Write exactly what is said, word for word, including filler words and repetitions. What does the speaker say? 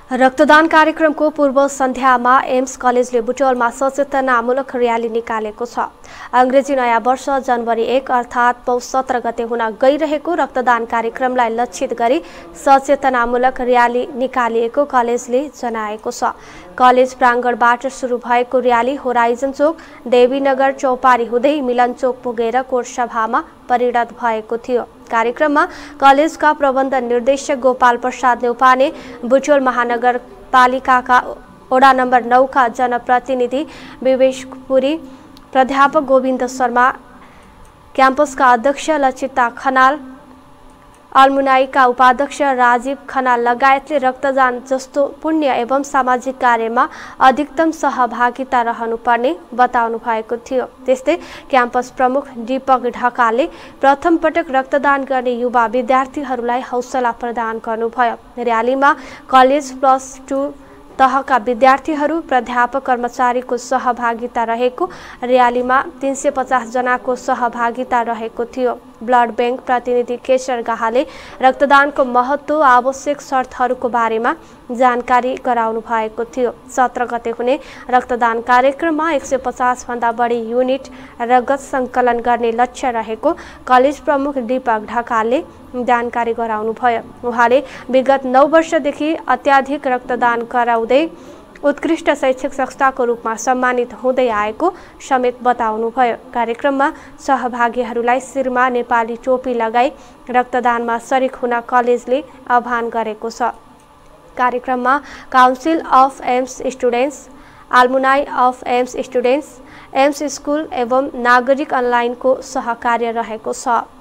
रक्तदान कार्यक्रमको पूर्व सन्ध्यामा एम्स कलेजले बुटवलमा सचेतनामूलक र्याली निकालेको छ। अंग्रेजी नयाँ वर्ष जनवरी एक अर्थात् पौष सत्र गते हुन गइरहेको रक्तदान कार्यक्रमलाई लक्षित गरी सचेतनामूलक र्याली निकालिएको कलेजले जनाएको छ। कलेज प्राङ्गणबाट सुरु भएको र्याली होराइजन चोक, देवीनगर चौपारी हुँदै मिलन चोक पुगेर कोटसभामा परिणत भएको थियो। कार्यक्रममा कलेजका प्रबन्ध निर्देशक गोपाल प्रसाद न्यौपाने, बुटवल महानगरपालिकाका वडा नम्बर नौ का जनप्रतिनिधि विवेश पुरी, प्राध्यापक गोविन्द शर्मा, क्याम्पसका अध्यक्ष लचिता खनाल, अल्मुनाईका उपाध्यक्ष राजीव खनाल लगायतले रक्तदान जस्तो पुण्य एवं सामाजिक कार्यमा अधिकतम सहभागिता रहनुपर्ने बताउनु भएको थियो। त्यस्तै क्याम्पस प्रमुख दीपक ढकालले प्रथम पटक रक्तदान गर्ने युवा विद्यार्थीहरूलाई हौसला प्रदान गर्नुभयो। र्यालीमा कलेज प्लस टू तहका विद्यार्थीहरू, प्राध्यापक, कर्मचारीको सहभागिता रहेको र्यालीमा तीन सय पचास जनाको सहभागिता रहेको थियो। ब्लड बैंक प्रतिनिधि केशर गाहाले रक्तदानको महत्व, आवश्यक शर्तहरूको बारेमा जानकारी गराउनु भएको थियो। सत्र गते हुने रक्तदान कार्यक्रममा एक सय पचास भन्दा बढी युनिट रगत सङ्कलन गर्ने लक्ष्य रहेको कलेज प्रमुख दीपक ढकालले जानकारी गराउनुभयो। उहाँले विगत नौ वर्षदेखि अत्याधिक रक्तदान गराउँदै उत्कृष्ट शैक्षिक संस्थाको रूपमा सम्मानित हुँदै आएको समेत बताउनुभयो। कार्यक्रममा सहभागीहरूलाई शिरमा नेपाली टोपी लगाई रक्तदानमा सरिक हुन कलेजले आह्वान गरेको छ। कार्यक्रममा council of AIMS students, alumni of AIMS students, AIMS school एवं नागरिक अनलाइनको सहकार्य रहेको छ।